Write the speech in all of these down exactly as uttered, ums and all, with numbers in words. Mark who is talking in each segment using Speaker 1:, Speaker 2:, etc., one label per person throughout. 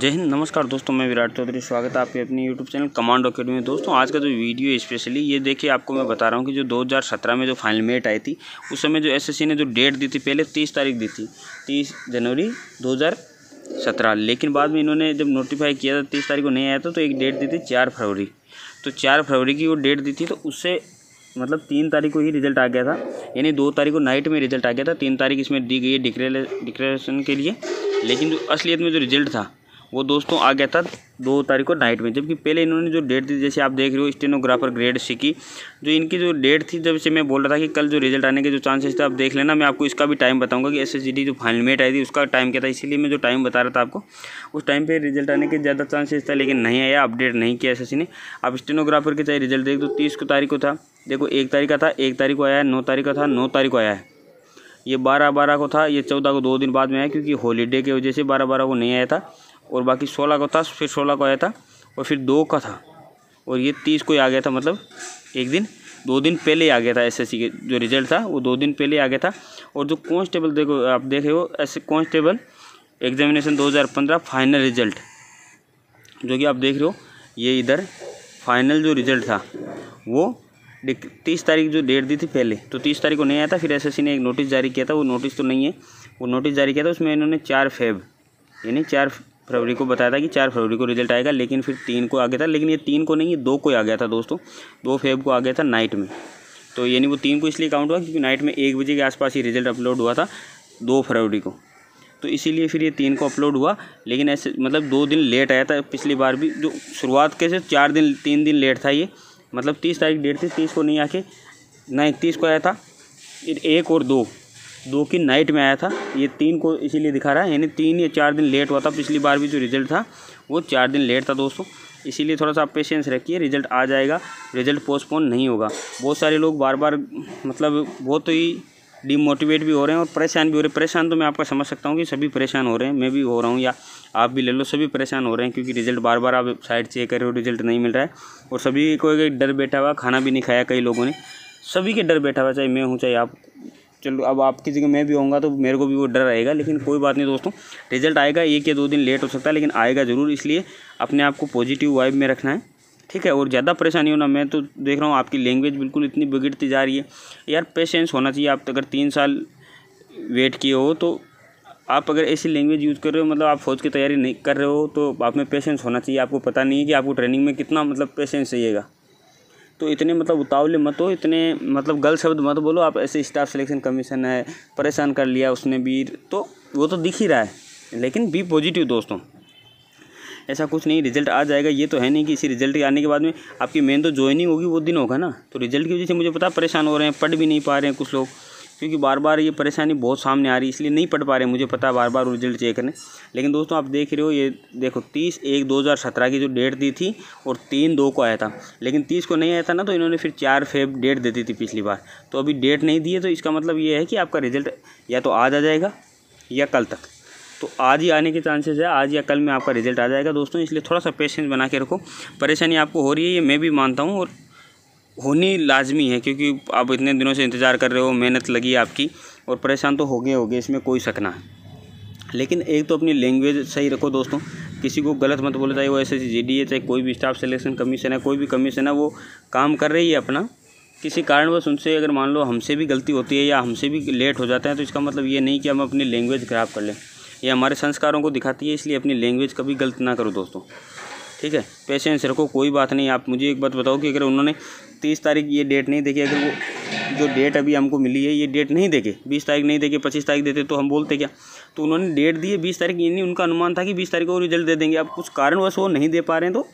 Speaker 1: जय हिंद, नमस्कार दोस्तों, मैं विराट चौधरी। स्वागत है आपके अपनी यूट्यूब चैनल कमांडो अकेडमी में। दोस्तों आज का जो वीडियो है स्पेशली ये देखिए, आपको मैं बता रहा हूँ कि जो दो हज़ार सत्रह में जो फाइनल मेट आई थी उस समय जो एसएससी ने जो डेट दी थी, पहले तीस तारीख दी थी, तीस जनवरी दो हज़ार सत्रह। लेकिन बाद में इन्होंने जब नोटिफाई किया था तीस तारीख को नहीं आया था, तो एक डेट दी थी चार फरवरी। तो चार फरवरी की वो डेट दी थी, तो उससे मतलब तीन तारीख को ही रिजल्ट आ गया था, यानी दो तारीख को नाइट में रिजल्ट आ गया था। तीन तारीख इसमें दी गई है डिक्लेरेशन के लिए, लेकिन जो असलियत में जो रिजल्ट था वो दोस्तों आ गया था दो तारीख को नाइट में। जबकि पहले इन्होंने जो डेट दी, जैसे आप देख रहे हो स्टेनोग्राफर ग्रेड सी की जो इनकी जो डेट थी, जब से मैं बोल रहा था कि कल जो रिजल्ट आने के जो चांसेस थे, आप देख लेना। मैं आपको इसका भी टाइम बताऊंगा कि एसएसजीडी जो फाइनल मेट आई थी उसका टाइम क्या था, इसीलिए मैं जो टाइम बता रहा था आपको, उस टाइम पे रिजल्ट आने के ज़्यादा चांसेस था, लेकिन नहीं आया, अपडेट नहीं किया एसएससी ने। आप स्टेनोग्राफर के चाहे रिजल्ट देख दो, तीस को तारीख को था, देखो एक तारीख का था, एक तारीख को आया है, नौ तारीख का था, नौ तारीख को आया है, ये बारह बारह को था, ये चौदह को दो दिन बाद में आया, क्योंकि हॉलीडे की वजह से बारह बारह को नहीं आया था। और बाकी सोलह को था, फिर सोलह को आया था, और फिर दो का था, और ये तीस को ही आ गया था। मतलब एक दिन दो दिन पहले ही आ गया था। एसएससी के जो रिजल्ट था वो दो दिन पहले आ गया था। और जो कांस्टेबल देखो, आप देख रहे हो ऐसे कांस्टेबल एग्जामिनेशन दो हज़ार पंद्रह फाइनल रिजल्ट जो कि आप देख रहे हो, ये इधर फाइनल जो रिजल्ट था वो तीस तारीख जो डेट दी थी पहले, तो तीस तारीख को नहीं आया था। फिर एसएससी ने एक नोटिस जारी किया था, वो नोटिस तो नहीं है, वो नोटिस जारी किया था, उसमें इन्होंने चार फेब यानी चार फरवरी को बताया था कि चार फरवरी को रिजल्ट आएगा, लेकिन फिर तीन को आ गया था। लेकिन ये तीन को नहीं, ये दो को आ गया था दोस्तों, दो फेब को आ गया था नाइट में। तो यानी वो तीन को इसलिए काउंट हुआ क्योंकि नाइट में एक बजे के आसपास ही रिजल्ट अपलोड हुआ था दो फरवरी को, तो इसीलिए फिर ये तीन को अपलोड हुआ। लेकिन ऐसे मतलब दो दिन लेट आया था पिछली बार भी, जो शुरुआत कैसे चार दिन तीन दिन लेट था ये, मतलब तीस तारीख डेट थी, तीस को नहीं आके ना इकतीस को आया था, एक और दो दो की नाइट में आया था, ये तीन को इसीलिए दिखा रहा है, यानी तीन या चार दिन लेट हुआ था। पिछली बार भी जो रिजल्ट था वो चार दिन लेट था दोस्तों, इसीलिए थोड़ा सा आप पेशेंस रखिए, रिजल्ट आ जाएगा, रिजल्ट पोस्टपोन नहीं होगा। बहुत सारे लोग बार बार मतलब बहुत ही डिमोटिवेट भी हो रहे हैं और परेशान भी हो रहे हैं। परेशान तो मैं आपका समझ सकता हूँ कि सभी परेशान हो रहे हैं, मैं भी हो रहा हूँ, या आप भी ले लो, सभी परेशान हो रहे हैं, क्योंकि रिजल्ट बार बार आप साइट चेक कर रहे हो, रिजल्ट नहीं मिल रहा है, और सभी को एक डर बैठा हुआ, खाना भी नहीं खाया कई लोगों ने, सभी के डर बैठा हुआ, चाहे मैं हूँ चाहे आप। चलो अब आपकी जगह मैं भी होऊंगा तो मेरे को भी वो डर रहेगा, लेकिन कोई बात नहीं दोस्तों, रिजल्ट आएगा, एक या दो दिन लेट हो सकता है, लेकिन आएगा ज़रूर। इसलिए अपने आप को पॉजिटिव वाइब में रखना है, ठीक है, और ज़्यादा परेशानी होना। मैं तो देख रहा हूँ आपकी लैंग्वेज बिल्कुल इतनी बिगड़ती जा रही है यार, पेशेंस होना चाहिए। आप अगर तीन साल वेट किए हो, तो आप अगर ऐसी लैंग्वेज यूज़ कर रहे हो, मतलब आप फौज की तैयारी नहीं कर रहे हो, तो आप में पेशेंस होना चाहिए। आपको पता नहीं है कि आपको ट्रेनिंग में कितना मतलब पेशेंस चाहिएगा, तो इतने मतलब उतावले मत हो, इतने मतलब गलत शब्द मत बोलो। आप ऐसे स्टाफ सिलेक्शन कमीशन है, परेशान कर लिया उसने भी, तो वो तो दिख ही रहा है, लेकिन बी पॉजिटिव दोस्तों, ऐसा कुछ नहीं, रिजल्ट आ जाएगा। ये तो है नहीं कि इसी रिजल्ट के आने के बाद में आपकी मेन तो ज्वाइनिंग होगी, वो दिन होगा ना। तो रिजल्ट की वजह से मुझे पता परेशान हो रहे हैं, पढ़ भी नहीं पा रहे हैं कुछ लोग, क्योंकि बार बार ये परेशानी बहुत सामने आ रही है, इसलिए नहीं पढ़ पा रहे हैं, मुझे पता है, बार बार रिजल्ट चेक करने। लेकिन दोस्तों आप देख रहे हो, ये देखो तीस एक दो हज़ार सत्रह की जो डेट दी थी, और तीन दो को आया था, लेकिन तीस को नहीं आया था ना, तो इन्होंने फिर चार फेब डेट दे दी थी पिछली बार। तो अभी डेट नहीं दी है, तो इसका मतलब ये है कि आपका रिजल्ट या तो आज आ जाएगा या कल तक। तो आज ही आने के चांसेस है, आज या कल में आपका रिजल्ट आ जाएगा दोस्तों, इसलिए थोड़ा सा पेशेंस बना के रखो। परेशानी आपको हो रही है, ये मैं भी मानता हूँ, और होनी लाजमी है, क्योंकि आप इतने दिनों से इंतज़ार कर रहे हो, मेहनत लगी आपकी, और परेशान तो हो गए हो गए, इसमें कोई शक ना है। लेकिन एक तो अपनी लैंग्वेज सही रखो दोस्तों, किसी को गलत मत बोलो, चाहे वो एसएसजीडी है, चाहे कोई भी स्टाफ सिलेक्शन कमीशन है, कोई भी कमीशन है, वो काम कर रही है अपना। किसी कारणवश उनसे अगर मान लो हमसे भी गलती होती है या हमसे भी लेट हो जाता है, तो इसका मतलब ये नहीं कि हम अपनी लैंग्वेज ख़राब कर लें, ये हमारे संस्कारों को दिखाती है। इसलिए अपनी लैंग्वेज कभी गलत ना करो दोस्तों, ठीक है, पेशेंस रखो, कोई बात नहीं। आप मुझे एक बात बताओ कि अगर उन्होंने तीस तारीख ये डेट नहीं देखी, अगर वो जो डेट अभी हमको मिली है ये डेट नहीं देके, बीस तारीख नहीं देके पच्चीस तारीख देते, तो हम बोलते क्या। तो उन्होंने डेट दी है बीस तारीख, ये नहीं उनका अनुमान था कि बीस तारीख को रिजल्ट दे देंगे। अब कुछ कारणवश वो नहीं दे पा रहे हैं, तो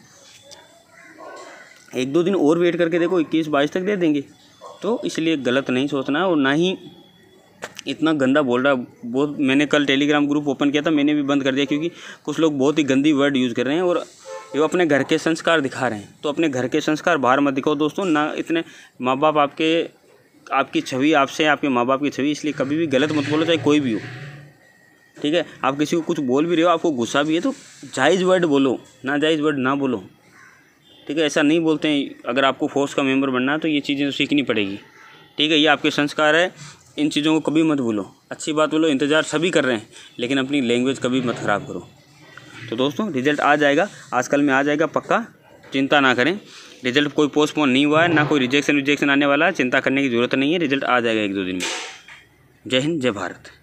Speaker 1: एक दो दिन और वेट करके देखो, इक्कीस बाईस तक दे देंगे। तो इसलिए गलत नहीं सोचना, और ना ही इतना गंदा बोल रहा बहुत। मैंने कल टेलीग्राम ग्रुप ओपन किया था, मैंने भी बंद कर दिया, क्योंकि कुछ लोग बहुत ही गंदी वर्ड यूज़ कर रहे हैं, और वो अपने घर के संस्कार दिखा रहे हैं। तो अपने घर के संस्कार बाहर मत दिखाओ दोस्तों, ना इतने माँ बाप आपके आपकी छवि आपसे, आपके माँ बाप की छवि, इसलिए कभी भी गलत मत बोलो, चाहे कोई भी हो, ठीक है। आप किसी को कुछ बोल भी रहे हो, आपको गुस्सा भी है, तो जायज़ वर्ड बोलो, ना जायज़ वर्ड ना बोलो, ठीक है। ऐसा नहीं बोलते हैं, अगर आपको फोर्स का मेंबर बनना है तो ये चीज़ें तो सीखनी पड़ेगी, ठीक है। ये आपके संस्कार है, इन चीज़ों को कभी मत भूलो। अच्छी बात बोलो, इंतज़ार सभी कर रहे हैं, लेकिन अपनी लैंग्वेज कभी मत ख़राब करो। तो दोस्तों रिजल्ट आ जाएगा, आजकल में आ जाएगा पक्का, चिंता ना करें। रिजल्ट कोई पोस्टपोन नहीं हुआ है, ना कोई रिजेक्शन विजेक्शन आने वाला है, चिंता करने की ज़रूरत नहीं है, रिजल्ट आ जाएगा एक दो दिन में। जय हिंद, जय भारत।